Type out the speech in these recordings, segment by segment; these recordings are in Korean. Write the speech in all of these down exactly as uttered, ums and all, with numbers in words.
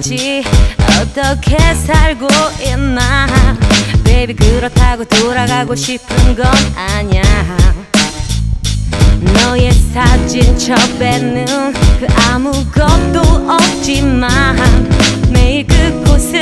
있지 어떻게 살고 있나 Baby 그렇다고 돌아가고 싶은 건 아냐 너의 사진 첩에는 그 아무것도 없지만 매일 그곳을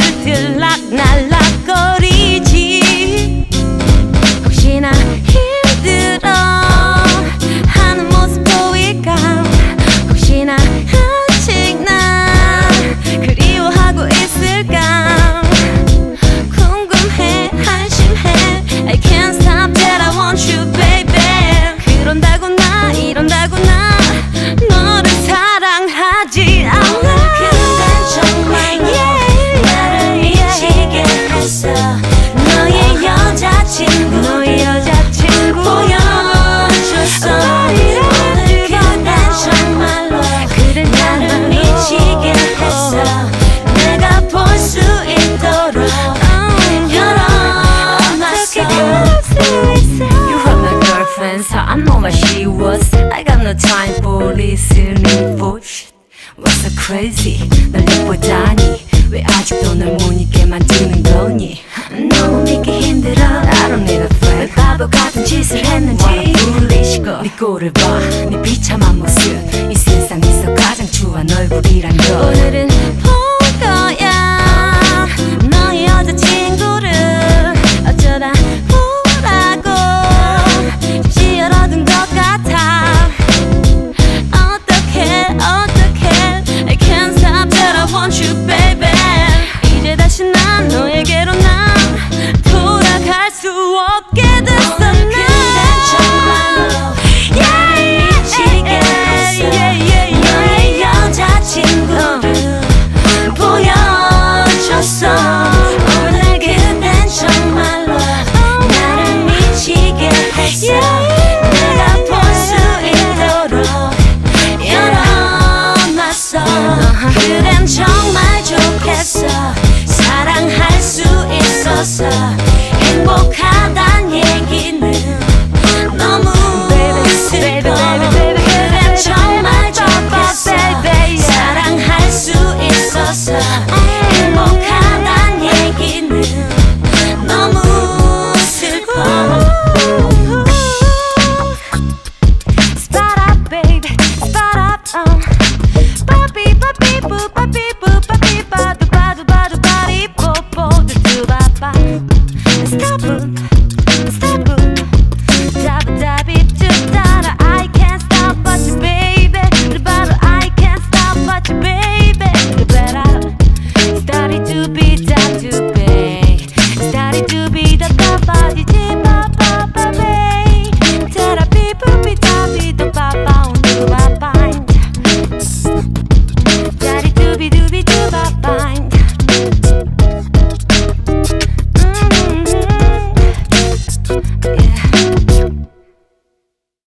들락날락거리지 혹시나 힘들어 하는 모습 보일까 혹시나 아직 나 그리워하고 있을까 궁금해 한심해 I can't stop that I want you baby 그런다고 나 이런다고 나 너를 사랑하지 않아 근데 정말 너 나를 미치게 했어 너의 여자친구 너의 여자친구 보여줬어 오늘 그대 정말로 그대 나를 미치게 했어 내가 볼 수 있도록 열어놨어 You were my girlfriend so I know what she was I got no time for listening for shit What's so crazy 널 예쁘다니 왜 아직도 널 못 잊게 만드는 거니 너무 믿기 힘들어 I don't need a friend 왜 바보 같은 짓을 했는지 불리시고 네 꼴을 봐네 비참한 모습 이 세상에서 가장 추한 얼굴이란 걸 오늘은